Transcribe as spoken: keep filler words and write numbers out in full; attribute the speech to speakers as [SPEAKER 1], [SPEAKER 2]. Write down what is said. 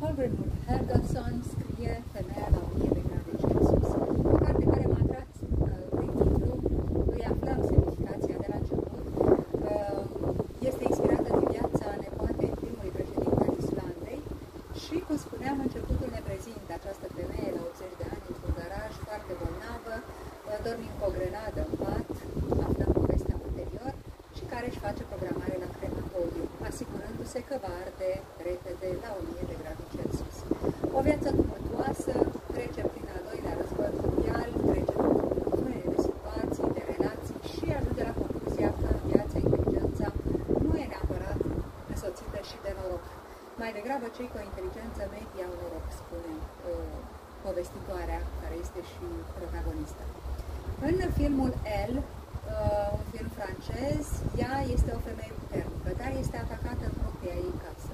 [SPEAKER 1] Colvin Helgason scrie Femeia la o mie de grade Celsius, o carte care m-a atras prin titlu, îi aflăm semnificația de la început. Este inspirată din viața nepoatei primului președinte al Islandei și, cum spuneam, începutul ne prezintă această femeie la optzeci de ani într-un garaj, foarte bolnavă, dormind cu o grenadă în pat, aflăm povestea ulterior, și care își face programare la crematoriu, asigurându-se că va arde repede la o mie de grade Celsius. O viață tumultuoasă, trece prin al doilea război mondial, trece prin unele de situații, de relații și ajunge la concluzia că în viață inteligența nu e neapărat însoțită și de noroc. Mai degrabă cei cu o inteligență medie au noroc, spune uh, povestitoarea, care este și protagonistă. În filmul Elle, Uh, un film francez, ea este o femeie puternică, dar este atacată în propria ei casă.